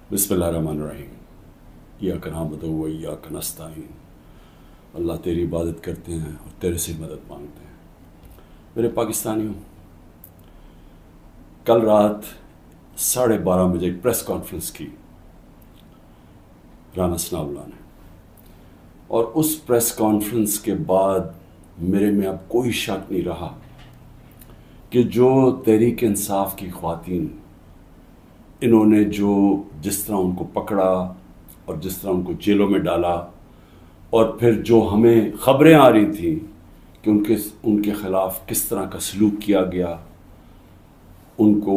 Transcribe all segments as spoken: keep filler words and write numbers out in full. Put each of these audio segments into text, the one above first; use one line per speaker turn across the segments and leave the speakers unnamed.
बिस्मिल्लाहिर्रहमानिर्रहीम। इय्याका नअबुदु व इय्याका नस्तईन। अल्लाह तेरी इबादत करते हैं और तेरे से मदद मांगते हैं। मेरे पाकिस्तानियों, कल रात साढ़े बारह बजे एक प्रेस कॉन्फ्रेंस की राना सनाउल्लाह ने, और उस प्रेस कॉन्फ्रेंस के बाद मेरे में अब कोई शक नहीं रहा कि जो तहरीक इंसाफ की ख्वातीन, इन्होंने जो जिस तरह उनको पकड़ा और जिस तरह उनको जेलों में डाला, और फिर जो हमें ख़बरें आ रही थी कि उनके उनके ख़िलाफ़ किस तरह का सलूक किया गया, उनको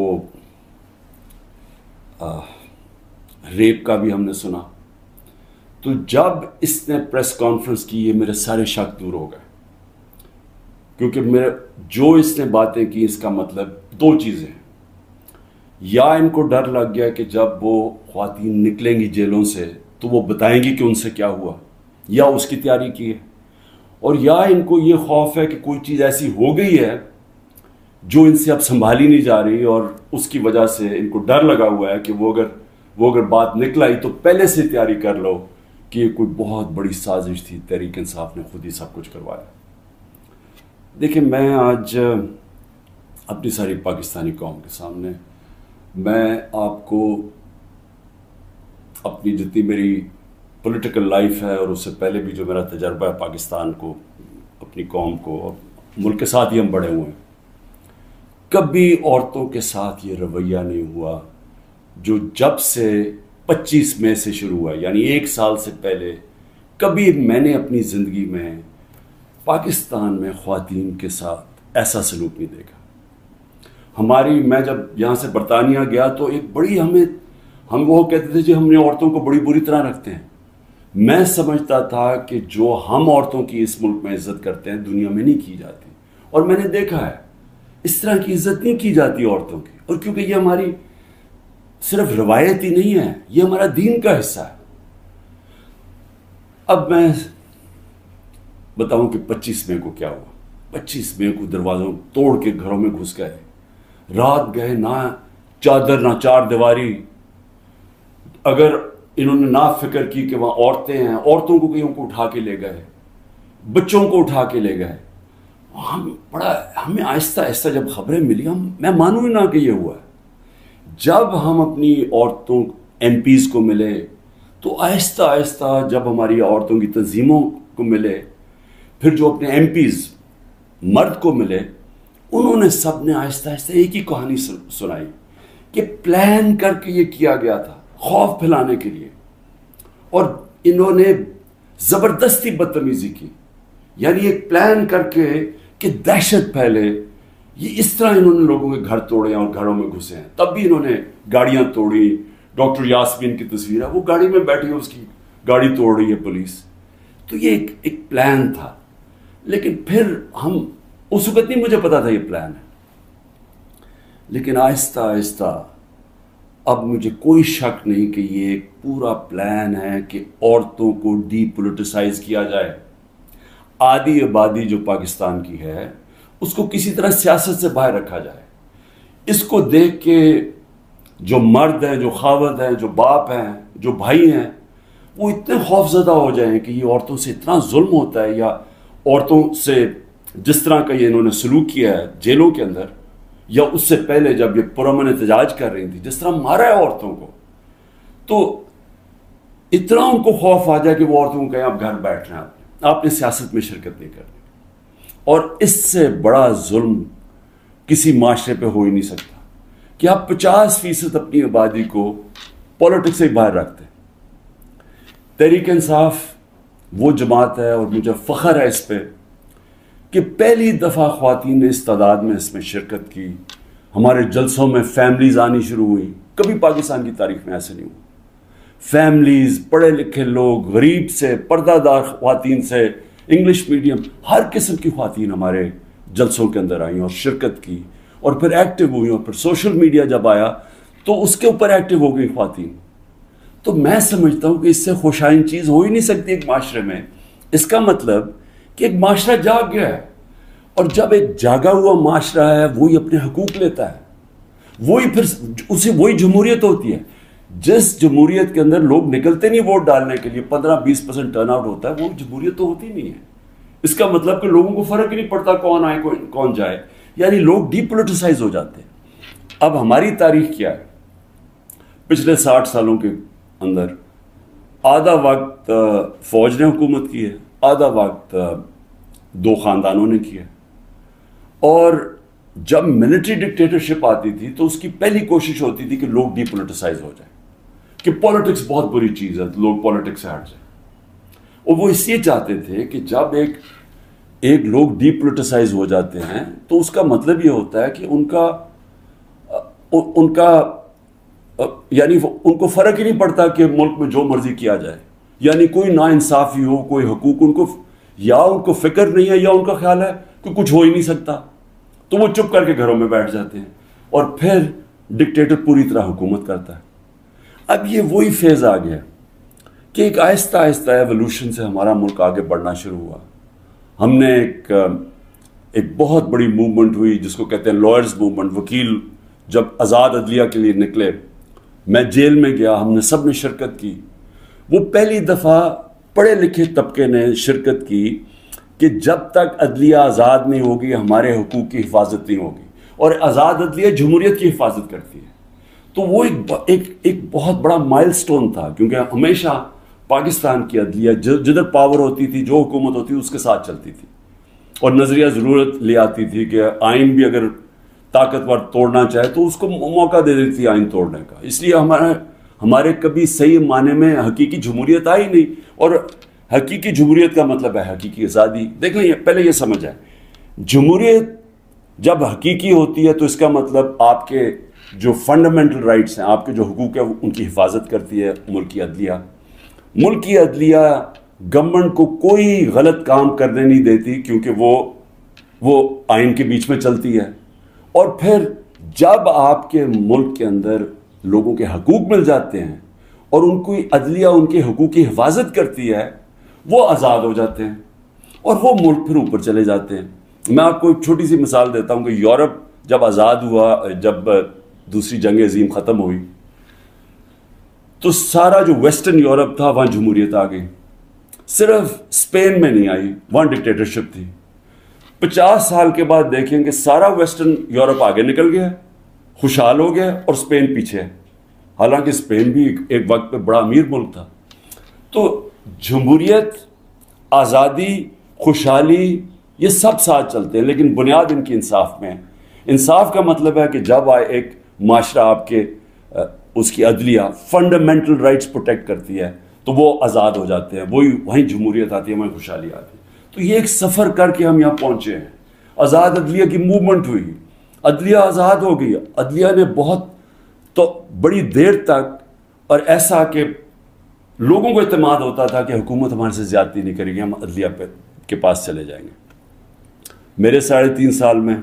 आ, रेप का भी हमने सुना। तो जब इसने प्रेस कॉन्फ्रेंस की, ये मेरे सारे शक दूर हो गए, क्योंकि मेरे जो इसने बातें की, इसका मतलब दो चीज़ें हैं। या इनको डर लग गया कि जब वो ख्वातीन निकलेंगी जेलों से तो वो बताएंगी कि उनसे क्या हुआ, या उसकी तैयारी की है, और या इनको ये खौफ है कि कोई चीज़ ऐसी हो गई है जो इनसे अब संभाली नहीं जा रही, और उसकी वजह से इनको डर लगा हुआ है कि वो अगर वो अगर बात निकल आई तो पहले से तैयारी कर लो कि ये कोई बहुत बड़ी साजिश थी, तहरीक इंसाफ ने खुद ही सब कुछ करवाया। देखिए, मैं आज अपनी सारी पाकिस्तानी कौम के सामने, मैं आपको अपनी जितनी मेरी पॉलिटिकल लाइफ है और उससे पहले भी जो मेरा तजर्बा है पाकिस्तान को, अपनी कौम को और मुल्क के साथ ही हम बड़े हुए हैं, कभी औरतों के साथ ये रवैया नहीं हुआ जो जब से पच्चीस मई से शुरू हुआ, यानी एक साल से पहले कभी मैंने अपनी ज़िंदगी में पाकिस्तान में ख्वातीन के साथ ऐसा सलूक नहीं देखा। हमारी मैं जब यहाँ से बरतानिया गया तो एक बड़ी हमें हम वो कहते थे जी हमने औरतों को बड़ी बुरी तरह रखते हैं। मैं समझता था कि जो हम औरतों की इस मुल्क में इज्जत करते हैं दुनिया में नहीं की जाती, और मैंने देखा है इस तरह की इज्जत नहीं की जाती औरतों की। और क्योंकि ये हमारी सिर्फ रवायत ही नहीं है, ये हमारा दीन का हिस्सा है। अब मैं बताऊं कि पच्चीस मई को क्या हुआ। पच्चीस मई को दरवाज़ों तोड़ के घरों में घुस गए, रात गए, ना चादर ना चार दीवारी। अगर इन्होंने ना फिक्र की कि वहाँ औरतें हैं, औरतों को कहीं को उठा के ले गए, बच्चों को उठा के ले गए। हम बड़ा हमें आहिस्ता आहिस्ता जब खबरें मिली, हम मैं मानूँ ही ना कि ये हुआ है। जब हम अपनी औरतों एम पीज़ को मिले तो आहिस्ता आहिस्ता जब हमारी औरतों की तंजीमों को मिले, फिर जो अपने एम पीज़ मर्द को मिले, उन्होंने सब ने आहिस्ता आहिस्ता एक ही कहानी सुनाई कि प्लान करके ये किया गया था खौफ फैलाने के लिए, और इन्होंने ज़बरदस्ती बदतमीज़ी की, यानी एक प्लान करके कि दहशत फैले। ये इस तरह इन्होंने लोगों के घर तोड़े और घरों में घुसे हैं। तब भी इन्होंने गाड़ियां तोड़ी। डॉक्टर यास्मीन की तस्वीर है, वो गाड़ी में बैठी है, उसकी गाड़ी तोड़ रही है पुलिस। तो ये एक, एक प्लान था। लेकिन फिर हम उस वक्त नहीं मुझे पता था ये प्लान है, लेकिन आहिस्ता आहिस्ता अब मुझे कोई शक नहीं कि ये एक पूरा प्लान है कि औरतों को डीपोलिटिसाइज किया जाए। आधी आबादी जो पाकिस्तान की है उसको किसी तरह सियासत से बाहर रखा जाए। इसको देख के जो मर्द हैं, जो खावद हैं, जो बाप हैं, जो भाई हैं, वो इतने खौफजदा हो जाएं कि ये औरतों से इतना जुल्म होता है, या औरतों से जिस तरह का ये इन्होंने सलूक किया है जेलों के अंदर, या उससे पहले जब ये पुरअमन एहतजाज कर रही थी, जिस तरह मारा है औरतों को, तो इतना उनको खौफ आ जाए कि वो औरतों को कहें आप घर बैठ रहे हैं, आपने सियासत में शिरकत नहीं करनी। और इससे बड़ा जुल्म किसी माशरे पे हो ही नहीं सकता कि आप पचास फीसद अपनी आबादी को पॉलिटिक्स से बाहर रखते हैं। तहरीक इंसाफ वो जमात है, और मुझे फ़ख्र है इस पे कि पहली दफ़ा ख्वातीन ने इस तादाद में इसमें शिरकत की। हमारे जलसों में फैमिलीज़ आनी शुरू हुई, कभी पाकिस्तान की तारीख में ऐसे नहीं हुआ। फैमिलीज़, पढ़े लिखे लोग, गरीब से पर्दादार ख्वातीन से, इंग्लिश मीडियम, हर किस्म की ख्वातीन हमारे जलसों के अंदर आई और शिरकत की, और फिर एक्टिव हुई, और फिर सोशल मीडिया जब आया तो उसके ऊपर एक्टिव हो गई ख्वातीन। तो मैं समझता हूँ कि इससे खुशाइन चीज़ हो ही नहीं सकती एक माशरे में। इसका मतलब कि एक माशरा जाग गया है, और जब एक जागा हुआ माशरा है वही अपने हकूक लेता है, वही फिर उसे वही जमहूरियत होती है। جس جمہوریت کے اندر لوگ نکلتے نہیں ووٹ ڈالنے کے لیے، پندرہ بیس پرسنٹ ٹرن آؤٹ ہوتا ہے، وہ جمہوریت تو ہوتی نہیں ہے. اس کا مطلب کہ لوگوں کو فرق ہی نہیں پڑتا کون آئے کون جائے، یعنی لوگ ڈی پولیٹیسائز ہو جاتے ہیں. اب ہماری تاریخ کیا ہے؟ پچھلے ساٹھ سالوں کے اندر آدھا وقت فوج نے حکومت کی ہے، آدھا وقت دو خاندانوں نے کیا. اور جب ملٹری ڈکٹیٹرشپ آتی تھی تو اس کی پہلی کوشش ہوتی تھی کہ لوگ ڈی پولیٹیسائز ہو جائیں، کہ پولیٹکس بہت بری چیز ہے، لوگ پولیٹکس سے ہٹ جائیں. اور وہ اس لیے چاہتے تھے کہ جب ایک ایک لوگ ڈی پولیٹیسائز ہو جاتے ہیں تو اس کا مطلب یہ ہوتا ہے کہ ان کا ان کا یعنی ان کو فرق ہی نہیں پڑتا کہ ملک میں جو مرضی کیا جائے، یعنی کوئی ناانصافی ہو، کوئی حقوق ان کو یا ان کو فکر نہیں ہے، یا ان کا خیال ہے کہ کچھ ہو ہی نہیں سکتا، تو وہ چپ کر کے گھروں میں بیٹھ جاتے ہیں اور پھر ڈکٹیٹر پوری طرح حکومت کرتا ہے. اب یہ وہی فیز آ گیا کہ ایک آہستہ آہستہ ایوولوشن سے ہمارا ملک آگے بڑھنا شروع ہوا. ہم نے ایک ایک بہت بڑی موومنٹ ہوئی جس کو کہتے ہیں لائرز موومنٹ. وکیل جب آزاد عدلیہ کے لیے نکلے، میں جیل میں گیا، ہم نے سب نے شرکت کی. وہ پہلی دفعہ پڑھے لکھے طبقے نے شرکت کی کہ جب تک عدلیہ آزاد نہیں ہوگی ہمارے حقوق کی حفاظت نہیں ہوگی، اور آزاد عدلیہ جمہوریت کی حفاظت کرتی ہے. تو وہ ایک ایک ایک بہت بڑا مائل سٹون تھا، کیونکہ ہمیشہ پاکستان کی عدلیہ جدھر پاور ہوتی تھی، جو حکومت ہوتی تھی اس کے ساتھ چلتی تھی، اور نظریہ ضرورت لے آتی تھی کہ آئین بھی اگر طاقتور توڑنا چاہے تو اس کو موقع دے دیتی تھی آئین توڑنے کا. اس لیے ہمارا ہمارے کبھی صحیح معنی میں حقیقی جمہوریت آئی نہیں. اور حقیقی جمہوریت کا مطلب ہے حقیقی آزادی. دیکھ لیں، پہلے یہ سمجھ آئے، جمہوریت جب حقیقی ہوتی ہے تو اس کا مطلب آپ کے جو فنڈامنٹل رائٹس ہیں، آپ کے جو حقوق ہیں، ان کی حفاظت کرتی ہے ملکی عدلیہ. ملکی عدلیہ گورنمنٹ کو کوئی غلط کام کرنے نہیں دیتی، کیونکہ وہ وہ آئین کے بیچ میں چلتی ہے. اور پھر جب آپ کے ملک کے اندر لوگوں کے حقوق مل جاتے ہیں اور ان کو عدلیہ ان کے حقوق کی حفاظت کرتی ہے، وہ آزاد ہو جاتے ہیں اور وہ ملک پھر اوپر چلے جاتے ہیں. میں آپ کو ایک چھوٹی سی مثال دیتا ہوں کہ یورپ جب آزاد ہوا، جب دوسری جنگ عظیم ختم ہوئی، تو سارا جو ویسٹرن یورپ تھا وہاں جمہوریت آ گئی. صرف اسپین میں نہیں آئی، وہاں ڈکٹیٹرشپ تھی. پچاس سال کے بعد دیکھیں کہ سارا ویسٹرن یورپ آگے نکل گیا، خوشحال ہو گیا، اور اسپین پیچھے ہے، حالانکہ اسپین بھی ایک وقت پہ بڑا امیر ملک تھا. تو جمہوریت، آزادی، خوشحالی، یہ سب ساتھ چلتے ہیں، لیکن بنیاد ان کی انصاف میں ہے. انصاف کا مطلب ہے کہ جب آئے ایک معاشرہ آپ کے اس کی عدلیہ فنڈامنٹل رائٹس پروٹیکٹ کرتی ہے تو وہ آزاد ہو جاتے ہیں، وہی وہیں جمہوریت آتی ہے، وہیں خوشحالی آتی ہے. تو یہ ایک سفر کر کے ہم یہاں پہنچے ہیں. آزاد عدلیہ کی موومنٹ ہوئی، عدلیہ آزاد ہو گئی. عدلیہ نے بہت تو بڑی دیر تک، اور ایسا کہ لوگوں کو اعتماد ہوتا تھا کہ حکومت ہمارے سے زیادتی نہیں کرے گی، ہم عدلیہ پہ کے پاس چلے جائیں گے. میرے ساڑھے تین سال میں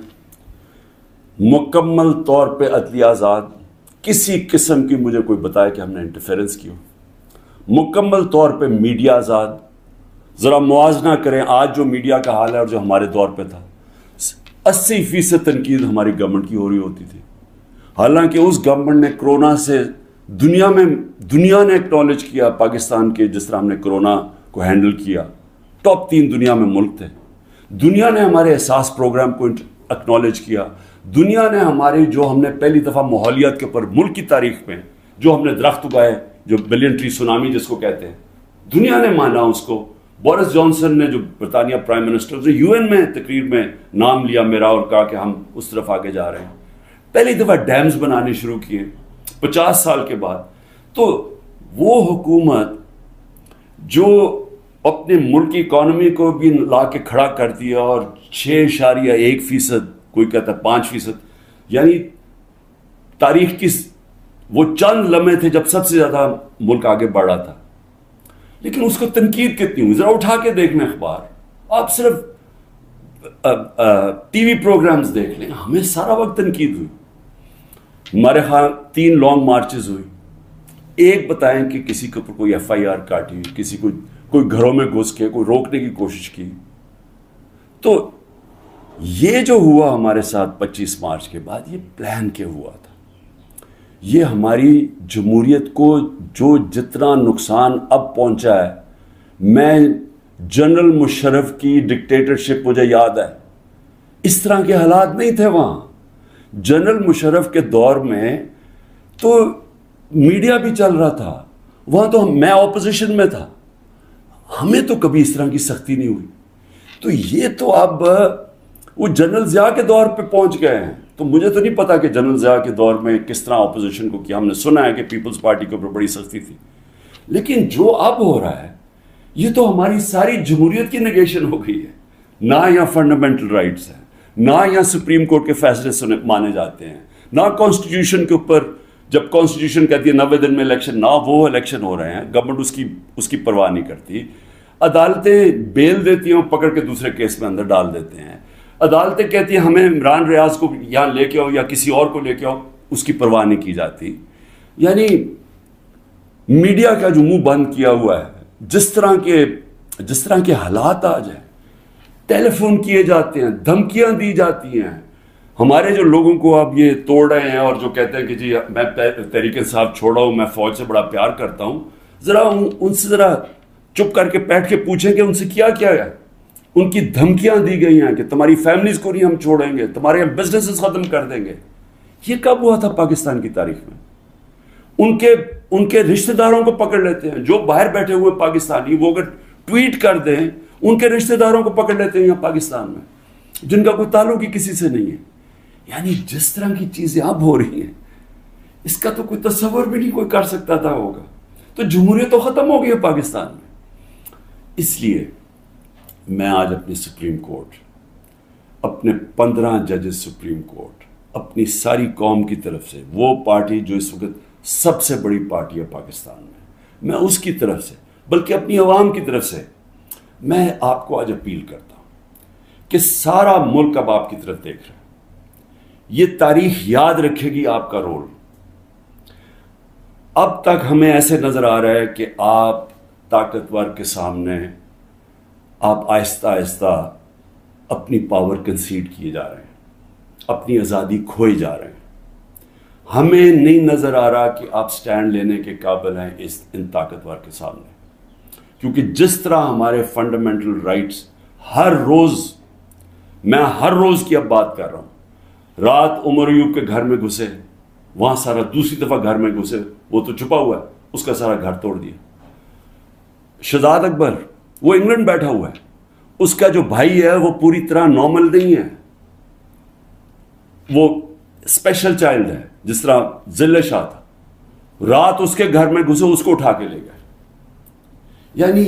مکمل طور پہ عدلیہ آزاد، کسی قسم کی مجھے کوئی بتائے کہ ہم نے انٹرفیرنس کی ہو. مکمل طور پہ میڈیا آزاد. ذرا موازنہ کریں آج جو میڈیا کا حال ہے اور جو ہمارے دور پہ تھا. اسی فیصد تنقید ہماری گورنمنٹ کی ہو رہی ہوتی تھی، حالانکہ اس گورنمنٹ نے کرونا سے دنیا میں دنیا نے ایکنالج کیا پاکستان کے، جس طرح ہم نے کرونا کو ہینڈل کیا. ٹاپ تین دنیا میں ملک تھے. دنیا نے ہمارے احساس پروگرام کو ایکنالج کیا. دنیا نے ہمارے جو ہم نے پہلی دفعہ ماحولیات کے اوپر ملک کی تاریخ میں جو ہم نے درخت اگائے، جو بلین ٹری سونامی جس کو کہتے ہیں، دنیا نے مانا اس کو. بورس جانسن نے جو برطانیہ پرائم منسٹر نے یو این میں تقریر میں نام لیا میرا اور کہا کہ ہم اس طرف آگے جا رہے ہیں. پہلی دفعہ ڈیمز بنانے شروع کیے پچاس سال کے بعد. تو وہ حکومت جو اپنے ملک کی اکانومی کو بھی لا کے کھڑا کرتی ہے، اور چھ اشاریہ ایک فیصد، کوئی کہتا ہے پانچ فیصد، یعنی تاریخ کی وہ چند لمحے تھے جب سب سے زیادہ ملک آگے بڑھ رہا تھا. لیکن اس کو تنقید کتنی ہوئی، ذرا اٹھا کے دیکھنا اخبار، آپ صرف ٹی وی پروگرامز دیکھ لیں، ہمیں سارا وقت تنقید ہوئی. ہمارے خیال تین لانگ مارچز ہوئی. ایک بتائیں کہ کسی کے اوپر کوئی ایف آئی آر کاٹی، کسی کو کوئی گھروں میں گھس کے کوئی روکنے کی کوشش کی. تو یہ جو ہوا ہمارے ساتھ پچیس مارچ کے بعد، یہ پلان کے ہوا تھا. یہ ہماری جمہوریت کو جو جتنا نقصان اب پہنچا ہے، میں جنرل مشرف کی ڈکٹیٹرشپ مجھے یاد ہے، اس طرح کے حالات نہیں تھے وہاں. جنرل مشرف کے دور میں تو میڈیا بھی چل رہا تھا، وہاں تو میں اپوزیشن میں تھا، ہمیں تو کبھی اس طرح کی سختی نہیں ہوئی. تو یہ تو اب وہ جنرل ضیاء کے دور پہ پہنچ گئے ہیں. تو مجھے تو نہیں پتا کہ جنرل ضیاء کے دور میں کس طرح اپوزیشن کو کیا. ہم نے سنا ہے کہ پیپلز پارٹی کے اوپر بڑی سختی تھی، لیکن جو اب ہو رہا ہے یہ تو ہماری ساری جمہوریت کی نگیشن ہو گئی ہے. نہ یہاں فنڈامنٹل رائٹس ہیں، نہ یہاں سپریم کورٹ کے فیصلے مانے جاتے ہیں، نہ کانسٹیٹیوشن کے اوپر جب کانسٹیٹیوشن کہتی ہے نوے دن میں الیکشن، نہ وہ الیکشن ہو رہے ہیں. گورنمنٹ اس کی اس کی پرواہ نہیں کرتی. عدالتیں بیل دیتی ہیں، پکڑ کے دوسرے کیس میں اندر ڈال دیتے ہیں. عدالتیں کہتی ہیں ہمیں عمران ریاض کو یہاں لے کے آؤ یا کسی اور کو لے کے آؤ، اس کی پرواہ نہیں کی جاتی. یعنی میڈیا کا جو منہ بند کیا ہوا ہے، جس طرح کے جس طرح کے حالات آ جائیں، ٹیلی فون کیے جاتے ہیں، دھمکیاں دی جاتی ہیں. ہمارے جو لوگوں کو اب یہ توڑ رہے ہیں اور جو کہتے ہیں کہ جی میں تحریک انصاف چھوڑا ہوں، میں فوج سے بڑا پیار کرتا ہوں، ذرا ان سے ذرا چپ کر کے بیٹھ کے پوچھیں کہ ان سے کیا کیا ہے. ان کی دھمکیاں دی گئی ہیں کہ تمہاری فیملیز کو نہیں ہم چھوڑیں گے، تمہارے بزنسز ختم کر دیں گے. یہ کب ہوا تھا پاکستان کی تاریخ میں؟ ان کے ان کے رشتہ داروں کو پکڑ لیتے ہیں، جو باہر بیٹھے ہوئے پاکستانی، وہ اگر ٹویٹ کر دیں ان کے رشتہ داروں کو پکڑ لیتے ہیں یہاں پاکستان میں، جن کا کوئی تعلق ہی کسی سے نہیں ہے. یعنی جس طرح کی چیزیں اب ہو رہی ہیں، اس کا تو کوئی تصور بھی نہیں کوئی کر سکتا تھا ہوگا. تو جمہوریت تو ختم ہو گئی ہے پاکستان میں. اس لیے میں آج اپنی سپریم کورٹ، اپنے پندرہ ججز سپریم کورٹ، اپنی ساری قوم کی طرف سے، وہ پارٹی جو اس وقت سب سے بڑی پارٹی ہے پاکستان میں، میں اس کی طرف سے، بلکہ اپنی عوام کی طرف سے میں آپ کو آج اپیل کرتا ہوں کہ سارا ملک اب آپ کی طرف دیکھ رہا ہے. یہ تاریخ یاد رکھے گی آپ کا رول. اب تک ہمیں ایسے نظر آ رہا ہے کہ آپ طاقتور کے سامنے آپ آہستہ آہستہ اپنی پاور کنسیڈ کیے جا رہے ہیں، اپنی آزادی کھوئے جا رہے ہیں. ہمیں نہیں نظر آ رہا کہ آپ سٹینڈ لینے کے قابل ہیں اس ان طاقتور کے سامنے، کیونکہ جس طرح ہمارے فنڈامنٹل رائٹس ہر روز، میں ہر روز کی اب بات کر رہا ہوں، رات عمر ایوب کے گھر میں گھسے، وہاں سارا دوسری دفعہ گھر میں گھسے، وہ تو چھپا ہوا ہے، اس کا سارا گھر توڑ دیا. شہزاد اکبر وہ انگلینڈ بیٹھا ہوا ہے، اس کا جو بھائی ہے وہ پوری طرح نارمل نہیں ہے، وہ اسپیشل چائلڈ ہے، جس طرح ذل شاہ تھا. رات اس کے گھر میں گھسے، اس کو اٹھا کے لے گئے. یعنی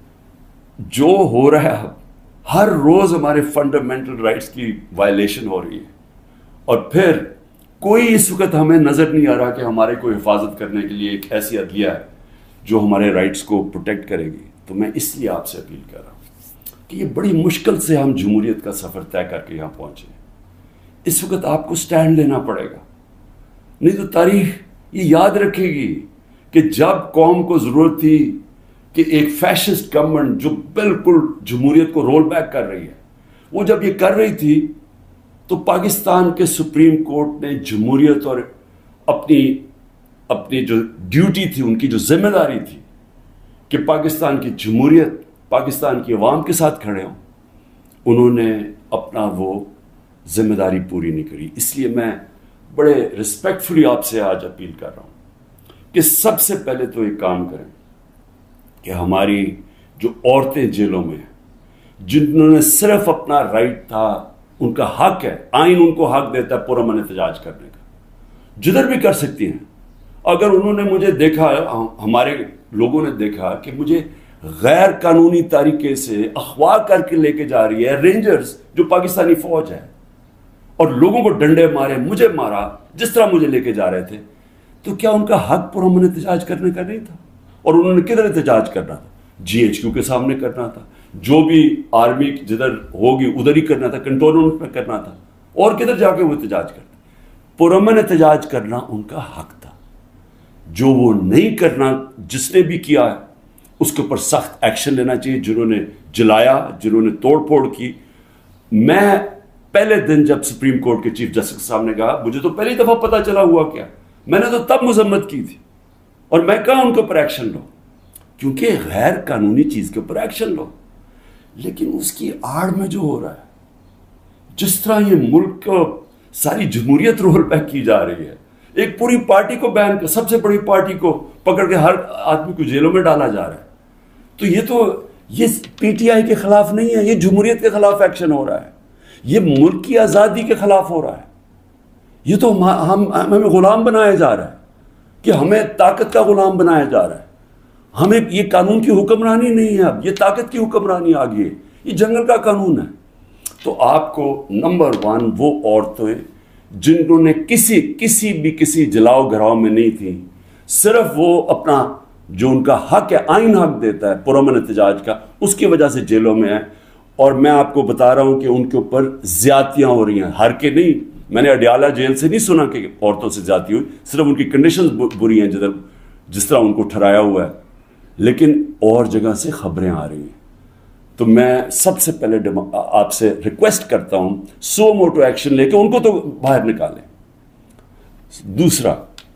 جو ہو رہا ہے، ہر روز ہمارے فنڈامنٹل رائٹس کی وائلیشن ہو رہی ہے، اور پھر کوئی اس وقت ہمیں نظر نہیں آ رہا کہ ہمارے کو حفاظت کرنے کے لیے ایک ایسی عدلیہ ہے جو ہمارے رائٹس کو پروٹیکٹ کرے گی. تو میں اس لیے آپ سے اپیل کر رہا ہوں کہ یہ بڑی مشکل سے ہم جمہوریت کا سفر طے کر کے یہاں پہنچے. اس وقت آپ کو سٹینڈ لینا پڑے گا، نہیں تو تاریخ یہ یاد رکھے گی کہ جب قوم کو ضرورت تھی کہ ایک فیشسٹ گورنمنٹ جو بالکل جمہوریت کو رول بیک کر رہی ہے، وہ جب یہ کر رہی تھی تو پاکستان کے سپریم کورٹ نے جمہوریت اور اپنی اپنی جو ڈیوٹی تھی، ان کی جو ذمہ داری تھی کہ پاکستان کی جمہوریت پاکستان کی عوام کے ساتھ کھڑے ہوں، انہوں نے اپنا وہ ذمہ داری پوری نہیں کری. اس لیے میں بڑے رسپیکٹفلی آپ سے آج اپیل کر رہا ہوں کہ سب سے پہلے تو ایک کام کریں کہ ہماری جو عورتیں جیلوں میں ہیں، جنہوں نے صرف اپنا رائٹ تھا، ان کا حق ہے، آئین ان کو حق دیتا ہے پرامن احتجاج کرنے کا، جدھر بھی کر سکتی ہیں. اگر انہوں نے مجھے دیکھا، ہمارے لوگوں نے دیکھا کہ مجھے غیر قانونی طریقے سے اغوا کر کے لے کے جا رہی ہے رینجرز جو پاکستانی فوج ہے، اور لوگوں کو ڈنڈے مارے، مجھے مارا، جس طرح مجھے لے کے جا رہے تھے، تو کیا ان کا حق پرامن احتجاج کرنے کا نہیں تھا؟ اور انہوں نے کدھر احتجاج کرنا تھا؟ جی ایچ کیو کے سامنے کرنا تھا، جو بھی آرمی جدھر ہوگی ادھر ہی کرنا تھا، کنٹونمنٹ میں کرنا تھا، اور کدھر جا کے وہ احتجاج کرتے. پرامن احتجاج کرنا ان کا حق تھا. جو وہ نہیں کرنا، جس نے بھی کیا ہے اس کے اوپر سخت ایکشن لینا چاہیے. جنہوں نے جلایا، جنہوں نے توڑ پھوڑ کی. میں پہلے دن جب سپریم کورٹ کے چیف جسٹس کے سامنے کہا، مجھے تو پہلی دفعہ پتا چلا ہوا کیا، میں نے تو تب مذمت کی تھی اور میں کہا ان کے اوپر ایکشن لو، کیونکہ غیر قانونی چیز کے اوپر ایکشن لو. لیکن اس کی آڑ میں جو ہو رہا ہے، جس طرح یہ ملک کو ساری جمہوریت رول بیک کی جا رہی ہے، ایک پوری پارٹی کو بین کر، سب سے بڑی پارٹی کو پکڑ کے ہر آدمی کو جیلوں میں ڈالا جا رہا ہے. تو یہ تو یہ پی ٹی آئی کے خلاف نہیں ہے، یہ جمہوریت کے خلاف ایکشن ہو رہا ہے، یہ ملک کی آزادی کے خلاف ہو رہا ہے. یہ تو ہم ہمیں غلام بنایا جا رہا ہے، کہ ہمیں طاقت کا غلام بنایا جا رہا ہے. ہمیں یہ قانون کی حکمرانی نہیں ہے، اب یہ طاقت کی حکمرانی آ گئی ہے، یہ جنگل کا قانون ہے. تو آپ کو نمبر ون وہ عورتیں جنہوں نے کسی کسی بھی کسی جلاؤ گھراؤ میں نہیں تھیں، صرف وہ اپنا جو ان کا حق ہے، آئین حق دیتا ہے پرامن احتجاج کا، اس کی وجہ سے جیلوں میں ہیں. اور میں آپ کو بتا رہا ہوں کہ ان کے اوپر زیادتیاں ہو رہی ہیں. ہر کے نہیں، میں نے اڈیالہ جیل سے نہیں سنا کہ عورتوں سے زیادتی ہوئی، صرف ان کی کنڈیشنز بری ہیں جدھر جس طرح ان کو ٹھہرایا ہوا ہے، لیکن اور جگہ سے خبریں آ رہی ہیں. تو میں سب سے پہلے آپ سے ریکویسٹ کرتا ہوں سو موٹو ایکشن لے کے ان کو تو باہر نکالیں. دوسرا،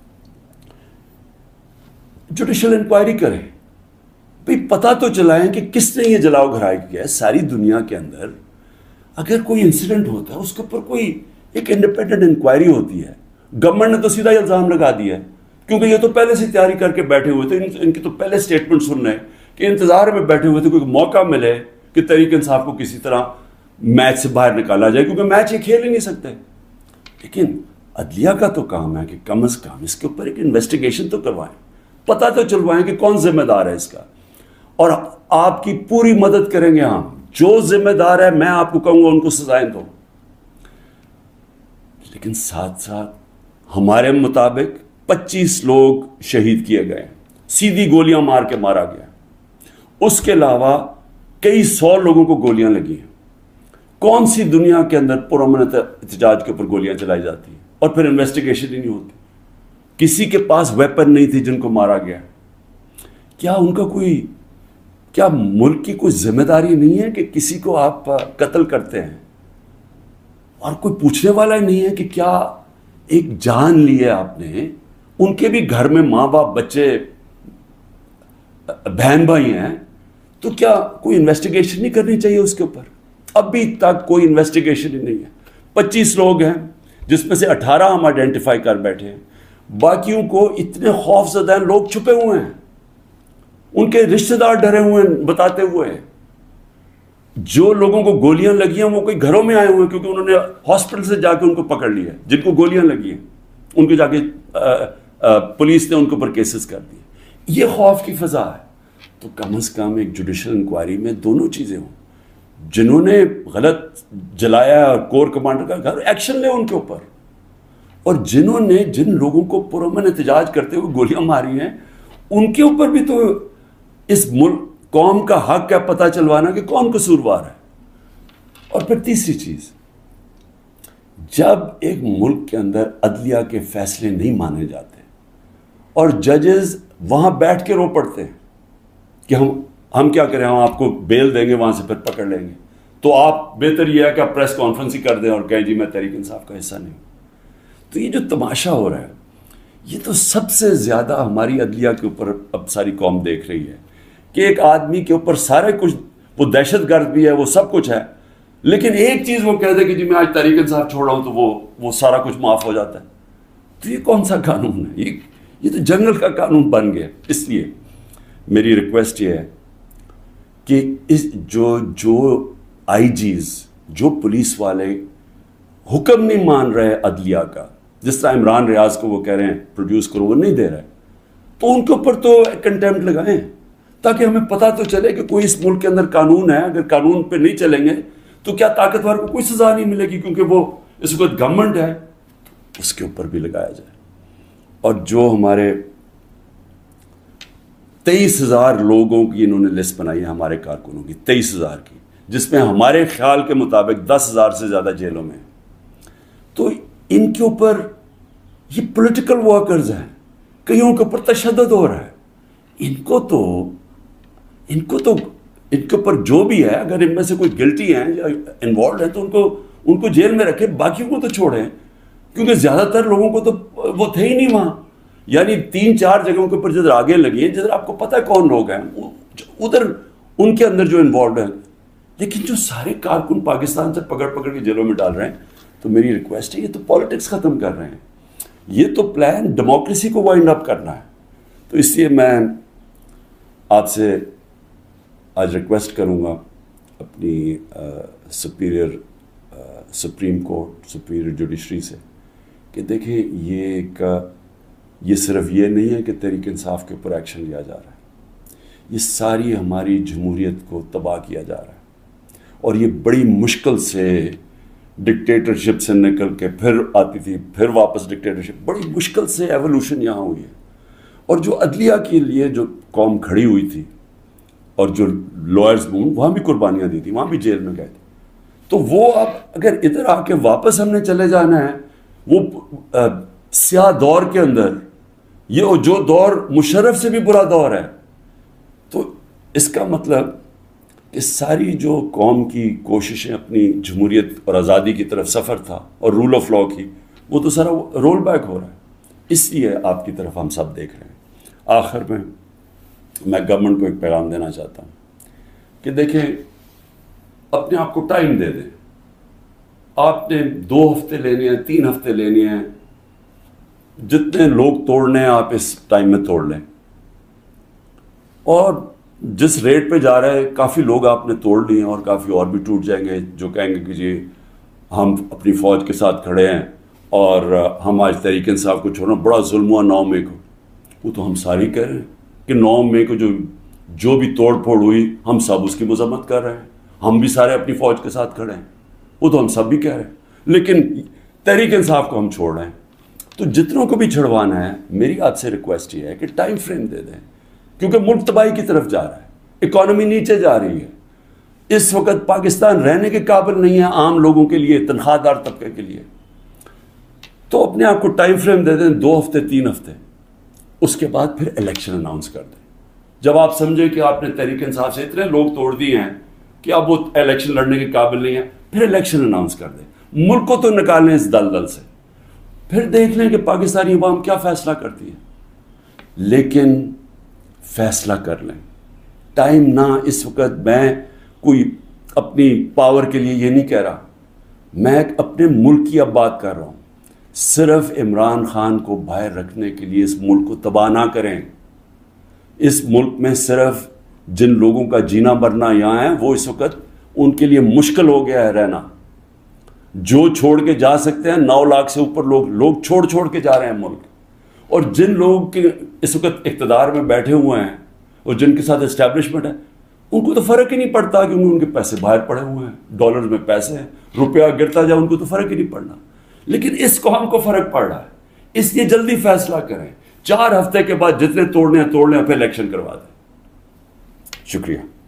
جوڈیشل انکوائری کریں، بھئی پتہ تو چلائیں کہ کس نے یہ جلاؤ گھرائی کیا ہے. ساری دنیا کے اندر اگر کوئی انسیڈنٹ ہوتا ہے اس کے اوپر کوئی ایک انڈیپینڈنٹ انکوائری ہوتی ہے. گورنمنٹ نے تو سیدھا الزام لگا دیا ہے، کیونکہ یہ تو پہلے سے تیاری کر کے بیٹھے ہوئے تھے. ان کی تو پہلے سٹیٹمنٹ سن رہے ہیں کہ انتظار میں بیٹھے ہوئے تھے کوئی موقع ملے کہ تحریک انصاف کو کسی طرح میچ سے باہر نکالا جائے، کیونکہ میچ یہ کھیل ہی نہیں سکتے. لیکن عدلیہ کا تو کام ہے کہ کم از کم اس کے اوپر ایک انویسٹیگیشن تو کروائیں، پتہ تو چلوائیں کہ کون ذمہ دار ہے اس کا. اور آپ کی پوری مدد کریں گے ہم، جو ذمہ دار ہے میں آپ کو کہوں گا ان کو سزائیں دو. لیکن ساتھ ساتھ ہمارے مطابق پچیس لوگ شہید کیے گئے، سیدھی گولیاں مار کے مارا گیا. اس کے علاوہ کئی سو لوگوں کو گولیاں لگی ہیں. کون سی دنیا کے اندر پرامن احتجاج کے اوپر گولیاں چلائی جاتی ہیں اور پھر انویسٹیگیشن ہی نہیں ہوتی؟ کسی کے پاس ویپن نہیں تھی جن کو مارا گیا. کیا ان کا کوئی کیا ملک کی کوئی ذمہ داری نہیں ہے کہ کسی کو آپ قتل کرتے ہیں اور کوئی پوچھنے والا ہی نہیں ہے کہ کیا ایک جان لی ہے آپ نے؟ ان کے بھی گھر میں ماں باپ بچے بہن بھائی ہیں، تو کیا کوئی انویسٹیگیشن نہیں کرنی چاہیے اس کے اوپر؟ ابھی تک کوئی انویسٹیگیشن ہی نہیں ہے. پچیس لوگ ہیں جس میں سے اٹھارہ ہم آئیڈینٹیفائی کر بیٹھے ہیں، باقیوں کو اتنے خوف زدہ ہیں، لوگ چھپے ہوئے ہیں، ان کے رشتہ دار ڈرے ہوئے ہیں بتاتے ہوئے. جو لوگوں کو گولیاں لگی ہیں وہ کوئی گھروں میں آئے ہوئے ہیں، کیونکہ انہوں نے ہاسپٹل سے جا کے ان کو پکڑ لیا. جن کو گولیاں لگی ہیں ان کو جا کے پولیس نے ان کے اوپر کیسز کر دیے. یہ خوف کی فضا ہے. تو کم از کم ایک جوڈیشل انکوائری میں دونوں چیزیں ہوں. جنہوں نے غلط جلایا اور کور کمانڈر کا گھر، ایکشن لے ان کے اوپر. اور جنہوں نے جن لوگوں کو پرامن احتجاج کرتے ہوئے گولیاں ماری ہیں ان کے اوپر بھی تو اس ملک قوم کا حق ہے پتہ چلوانا کہ کون قصوروار ہے. اور پھر تیسری چیز، جب ایک ملک کے اندر عدلیہ کے فیصلے نہیں مانے جاتے اور ججز وہاں بیٹھ کے رو پڑتے ہیں کہ ہم ہم کیا کریں، ہم آپ کو بیل دیں گے وہاں سے پھر پکڑ لیں گے، تو آپ بہتر یہ ہے کہ آپ پریس کانفرنس ہی کر دیں اور کہیں جی میں تحریک انصاف کا حصہ نہیں ہوں. تو یہ جو تماشا ہو رہا ہے یہ تو سب سے زیادہ ہماری عدلیہ کے اوپر اب ساری قوم دیکھ رہی ہے کہ ایک آدمی کے اوپر سارے کچھ، وہ دہشت گرد بھی ہے، وہ سب کچھ ہے، لیکن ایک چیز وہ کہہ دے کہ جی میں آج تحریک انصاف چھوڑ رہا ہوں تو وہ وہ سارا کچھ معاف ہو جاتا ہے. تو یہ کون سا قانون ہے؟ یہ یہ تو جنگل کا قانون بن گیا. اس لیے میری ریکویسٹ یہ ہے کہ اس جو جو آئی جیز، جو پولیس والے حکم نہیں مان رہے عدلیہ کا، جس طرح عمران ریاض کو وہ کہہ رہے ہیں پروڈیوس کرو، وہ نہیں دے رہے، تو ان کے اوپر تو کنٹیمپٹ لگائیں تاکہ ہمیں پتہ تو چلے کہ کوئی اس ملک کے اندر قانون ہے. اگر قانون پہ نہیں چلیں گے تو کیا طاقتور کو کوئی سزا نہیں ملے گی، کیونکہ وہ اس وقت گورنمنٹ ہے، اس کے اوپر بھی لگایا جائے. اور جو ہمارے تیئیس ہزار لوگوں کی انہوں نے لسٹ بنائی ہے ہمارے کارکنوں کی، تیئیس ہزار کی، جس میں ہمارے خیال کے مطابق دس ہزار سے زیادہ جیلوں میں، تو ان کے اوپر یہ پولیٹیکل ورکرز ہیں، کئیوں کے اوپر تشدد ہو رہا ہے. ان کو تو ان کو تو ان کے اوپر جو بھی ہے، اگر ان میں سے کوئی گلٹی ہیں یا انوالوڈ ہیں تو ان کو ان کو جیل میں رکھے، باقیوں کو تو چھوڑیں. کیونکہ زیادہ تر لوگوں کو تو وہ تھے ہی نہیں وہاں. یعنی تین چار جگہوں کے اوپر جدھر آگے لگی ہیں, جدھر آپ کو پتہ ہے کون لوگ ہیں ادھر ان کے اندر جو انوالوڈ ہیں. لیکن جو سارے کارکن پاکستان سے پکڑ پکڑ کے جیلوں میں ڈال رہے ہیں, تو میری ریکویسٹ ہے, یہ تو پالیٹکس ختم کر رہے ہیں, یہ تو پلان ڈیموکریسی کو وائنڈ اپ کرنا ہے. تو اس لیے میں آپ سے آج ریکویسٹ کروں گا اپنی superior supreme court, superior judiciary سے, کہ دیکھیں یہ ایک یہ صرف یہ نہیں ہے کہ تحریک انصاف کے اوپر ایکشن لیا جا رہا ہے, یہ ساری ہماری جمہوریت کو تباہ کیا جا رہا ہے. اور یہ بڑی مشکل سے ڈکٹیٹرشپ سے نکل کے پھر آتی تھی, پھر واپس ڈکٹیٹرشپ, بڑی مشکل سے ایولیوشن یہاں ہوئی ہے. اور جو عدلیہ کے لیے جو قوم کھڑی ہوئی تھی اور جو لائرز وہاں بھی قربانیاں دی تھی, وہاں بھی جیل میں گئے تھے, تو وہ اب اگر ادھر آ کے واپس ہم نے چلے جانا ہے وہ سیاہ دور کے اندر, یہ جو دور مشرف سے بھی برا دور ہے, تو اس کا مطلب کہ ساری جو قوم کی کوششیں اپنی جمہوریت اور آزادی کی طرف سفر تھا اور رول آف لاء کی, وہ تو سارا رول بیک ہو رہا ہے. اس لیے آپ کی طرف ہم سب دیکھ رہے ہیں. آخر میں میں گورنمنٹ کو ایک پیغام دینا چاہتا ہوں کہ دیکھیں, اپنے آپ کو ٹائم دے دیں. آپ نے دو ہفتے لینے ہیں, تین ہفتے لینے ہیں, جتنے لوگ توڑنے ہیں آپ اس ٹائم میں توڑ لیں. اور جس ریٹ پہ جا رہے ہیں کافی لوگ آپ نے توڑ لیے ہیں, اور کافی اور بھی ٹوٹ جائیں گے جو کہیں گے کہ جی ہم اپنی فوج کے ساتھ کھڑے ہیں اور ہم آج تحریک انصاف کو چھوڑنا, بڑا ظلم ہوا نو مئی کو. وہ تو ہم ساری کہہ رہے ہیں کہ نو مئی کو جو جو بھی توڑ پھوڑ ہوئی ہم سب اس کی مذمت کر رہے ہیں, ہم بھی سارے اپنی فوج کے ساتھ کھڑے ہیں, وہ تو ہم سب بھی کہہ رہے ہیں, لیکن تحریک انصاف کو ہم چھوڑ رہے ہیں. تو جتنوں کو بھی چھڑوانا ہے, میری آپ سے ریکویسٹ یہ ہے کہ ٹائم فریم دے دیں, کیونکہ ملک تباہی کی طرف جا رہا ہے, اکانومی نیچے جا رہی ہے. اس وقت پاکستان رہنے کے قابل نہیں ہے عام لوگوں کے لیے, تنخواہ دار طبقے کے لیے. تو اپنے آپ کو ٹائم فریم دے دیں, دو ہفتے تین ہفتے, اس کے بعد پھر الیکشن اناؤنس کر دیں. جب آپ سمجھیں کہ آپ نے تحریک انصاف سے اتنے لوگ توڑ دیے ہیں کہ اب وہ الیکشن لڑنے کے قابل نہیں ہے, پھر الیکشن اناؤنس کر دیں. ملک کو تو نکالیں اس دلدل سے, پھر دیکھ لیں کہ پاکستانی عوام کیا فیصلہ کرتی ہے, لیکن فیصلہ کر لیں. ٹائم نہ اس وقت, میں کوئی اپنی پاور کے لیے یہ نہیں کہہ رہا, میں اپنے ملک کی اب بات کر رہا ہوں. صرف عمران خان کو باہر رکھنے کے لیے اس ملک کو تباہ نہ کریں. اس ملک میں صرف جن لوگوں کا جینا مرنا یہاں ہے, وہ اس وقت ان کے لیے مشکل ہو گیا ہے رہنا. جو چھوڑ کے جا سکتے ہیں, نو لاکھ سے اوپر لوگ لوگ چھوڑ چھوڑ کے جا رہے ہیں ملک. اور جن لوگ کے اس وقت اقتدار میں بیٹھے ہوئے ہیں اور جن کے ساتھ اسٹیبلشمنٹ ہے, ان کو تو فرق ہی نہیں پڑتا, کیونکہ ان کے پیسے باہر پڑے ہوئے ہیں, ڈالر میں پیسے ہیں, روپیہ گرتا جائے ان کو تو فرق ہی نہیں پڑنا. لیکن اس کو ہم کو فرق پڑ رہا ہے, اس لیے جلدی فیصلہ کریں. چار ہفتے کے بعد جتنے توڑنے ہیں توڑ لیں, پھر الیکشن کروا دیں. شکریہ.